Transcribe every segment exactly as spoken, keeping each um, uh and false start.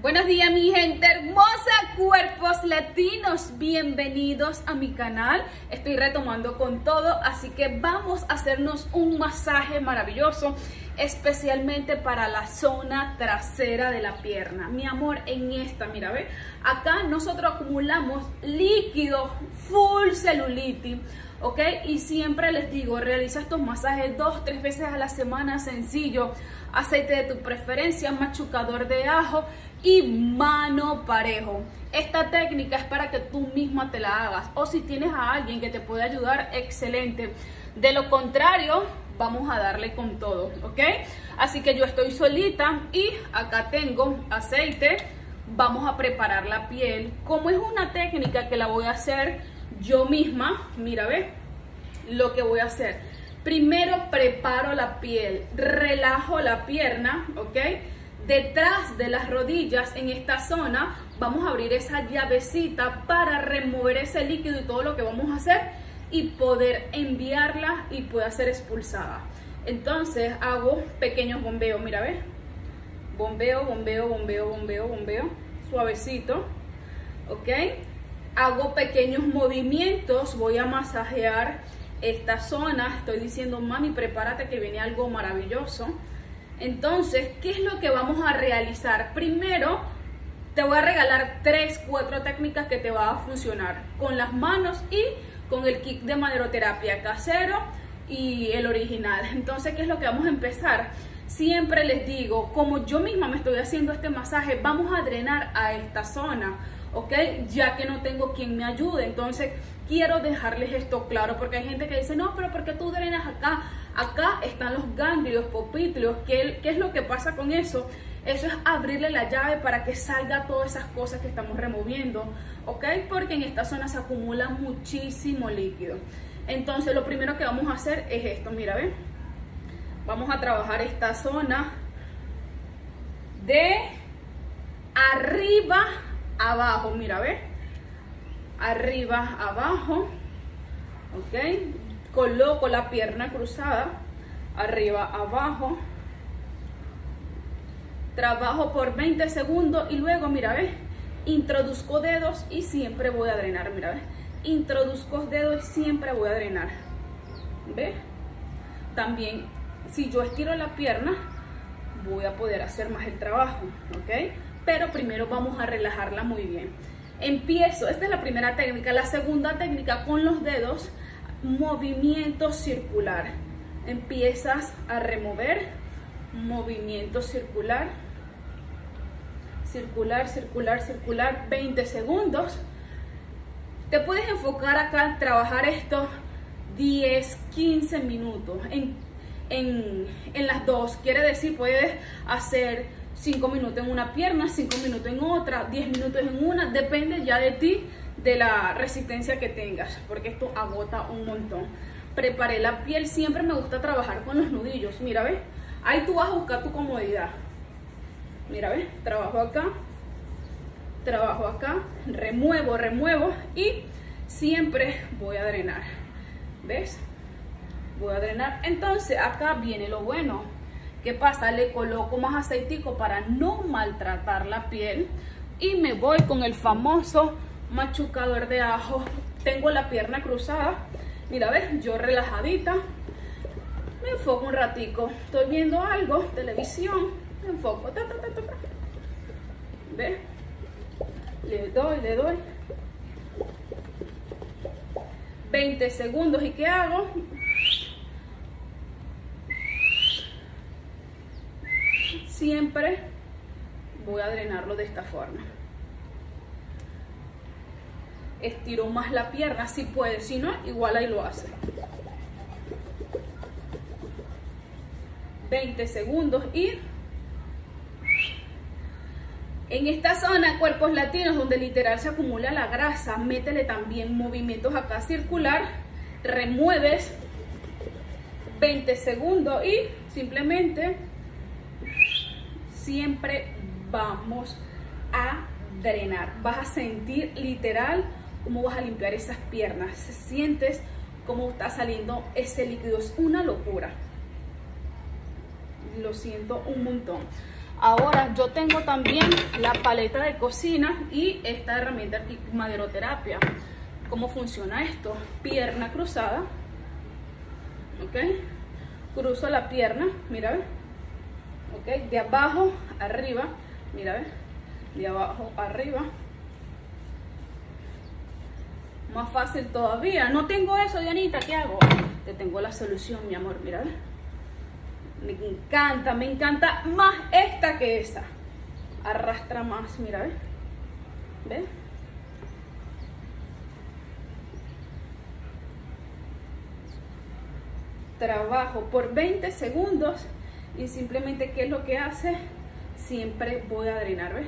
Buenos días, mi gente hermosa, cuerpos latinos, bienvenidos a mi canal. Estoy retomando con todo, así que vamos a hacernos un masaje maravilloso, especialmente para la zona trasera de la pierna. Mi amor, en esta, mira, ve, acá nosotros acumulamos líquido, full celulitis, ¿ok? Y siempre les digo, realiza estos masajes dos, tres veces a la semana, sencillo. Aceite de tu preferencia, machucador de ajo y mano parejo. Esta técnica es para que tú misma te la hagas, o si tienes a alguien que te puede ayudar, excelente. De lo contrario, vamos a darle con todo, ¿ok? Así que yo estoy solita y acá tengo aceite. Vamos a preparar la piel. Como es una técnica que la voy a hacer yo misma, mira, ve lo que voy a hacer. Primero preparo la piel, relajo la pierna, ¿ok? Detrás de las rodillas, en esta zona, vamos a abrir esa llavecita para remover ese líquido y todo lo que vamos a hacer y poder enviarla y pueda ser expulsada. Entonces hago pequeños bombeos, mira, ¿ves? Bombeo, bombeo, bombeo, bombeo, bombeo, suavecito, ¿ok? Hago pequeños movimientos, voy a masajear esta zona. Estoy diciendo, mami, prepárate que viene algo maravilloso. Entonces, ¿qué es lo que vamos a realizar? Primero, te voy a regalar tres, cuatro técnicas que te van a funcionar con las manos y con el kit de maderoterapia casero y el original. Entonces, ¿qué es lo que vamos a empezar? Siempre les digo, como yo misma me estoy haciendo este masaje, vamos a drenar a esta zona, ¿ok? Ya que no tengo quien me ayude. Entonces quiero dejarles esto claro, porque hay gente que dice, no, pero ¿por qué tú drenas acá? Acá están los ganglios popliteos. ¿Qué, ¿Qué es lo que pasa con eso? Eso es abrirle la llave para que salga todas esas cosas que estamos removiendo, ¿ok? Porque en esta zona se acumula muchísimo líquido. Entonces lo primero que vamos a hacer es esto, mira, ¿ven? Vamos a trabajar esta zona de arriba abajo, mira, ¿ves? Arriba abajo, ok. Coloco la pierna cruzada, arriba abajo, trabajo por veinte segundos y luego, mira, ¿ves? Introduzco dedos y siempre voy a drenar, mira, ¿ves? Introduzco dedos y siempre voy a drenar, ¿ves? También, si yo estiro la pierna, voy a poder hacer más el trabajo, ¿ok? Pero primero vamos a relajarla muy bien. Empiezo, esta es la primera técnica. La segunda técnica, con los dedos, movimiento circular. Empiezas a remover, movimiento circular, circular, circular, circular, veinte segundos. Te puedes enfocar acá, trabajar esto diez, quince minutos en, en, en las dos. Quiere decir, puedes hacer cinco minutos en una pierna, cinco minutos en otra, diez minutos en una, depende ya de ti, de la resistencia que tengas, porque esto agota un montón. Preparé la piel, siempre me gusta trabajar con los nudillos, mira, ¿ves? Ahí tú vas a buscar tu comodidad. Mira, ¿ves? Trabajo acá, trabajo acá, remuevo, remuevo y siempre voy a drenar, ¿ves? Voy a drenar. Entonces acá viene lo bueno. ¿Qué pasa? Le coloco más aceitico para no maltratar la piel y me voy con el famoso machucador de ajo. Tengo la pierna cruzada, mira, ves, yo relajadita, me enfoco un ratico, estoy viendo algo, televisión, me enfoco, ta, ta, ta, ta, ta. ¿Ves? Le doy, le doy veinte segundos. ¿Y qué hago? Siempre voy a drenarlo de esta forma. Estiro más la pierna si puede, si no, igual ahí lo hace. veinte segundos y en esta zona, cuerpos latinos, donde literal se acumula la grasa, métele también movimientos acá circular, remueves veinte segundos y simplemente siempre vamos a drenar. Vas a sentir literal cómo vas a limpiar esas piernas. Sientes cómo está saliendo ese líquido. Es una locura. Lo siento un montón. Ahora yo tengo también la paleta de cocina y esta herramienta aquí, maderoterapia. ¿Cómo funciona esto? Pierna cruzada, ok, cruzo la pierna, mira, ¿ves? Ok, de abajo arriba, mira, ¿ves? De abajo arriba. Más fácil todavía. No tengo eso, Dianita, ¿qué hago? Te tengo la solución, mi amor, mira, ¿ves? Me encanta, me encanta más esta que esa. Arrastra más, mira, ¿ves? ¿Ves? Trabajo por veinte segundos y simplemente, ¿qué es lo que hace? Siempre voy a drenar, ¿ves?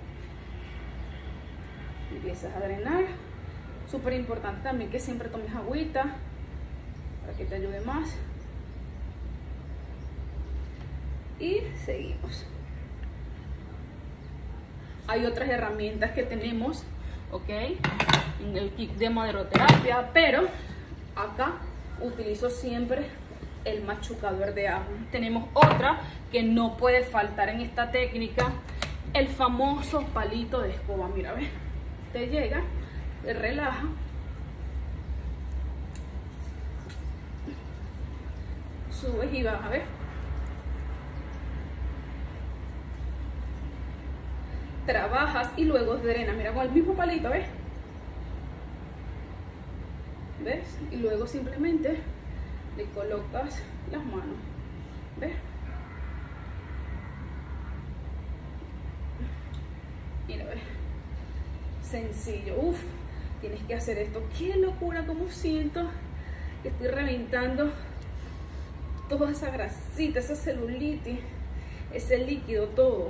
Empiezas a drenar. Súper importante también que siempre tomes agüita para que te ayude más. Y seguimos. Hay otras herramientas que tenemos, ok, en el kit de maderoterapia, pero acá utilizo siempre el machucador de ajo. Tenemos otra que no puede faltar en esta técnica, el famoso palito de escoba. Mira, ¿ves? Te llega, te relaja, subes y bajas, ¿ves? Trabajas y luego drenas. Mira, con el mismo palito, ¿ves? ¿Ves? Y luego simplemente le colocas las manos, ¿ves? Mira, ¿ves? Sencillo. Uf, tienes que hacer esto. Qué locura, como siento que estoy reventando toda esa grasita, esa celulitis, ese líquido, todo.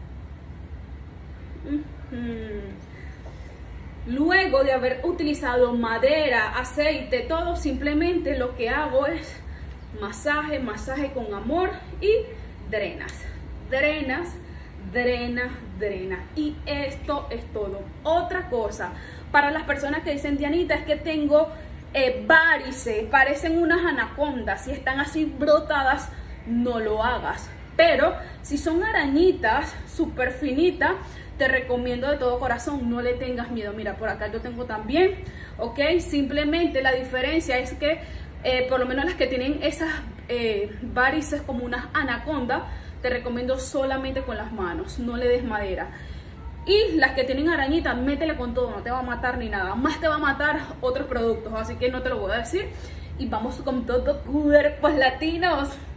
Luego de haber utilizado madera, aceite, todo, simplemente lo que hago es masaje, masaje con amor y drenas, drenas, drenas, drenas. Y esto es todo. Otra cosa, para las personas que dicen, Dianita, es que tengo eh, varices, parecen unas anacondas, si están así brotadas, no lo hagas. Pero si son arañitas súper finitas, te recomiendo de todo corazón, no le tengas miedo. Mira, por acá yo tengo también, ok, simplemente la diferencia es que eh, por lo menos las que tienen esas eh, varices como unas anacondas, te recomiendo solamente con las manos, no le des madera. Y las que tienen arañitas, métele con todo, no te va a matar ni nada, más te va a matar otros productos, así que no te lo voy a decir. Y vamos con todo, cuerpos latinos.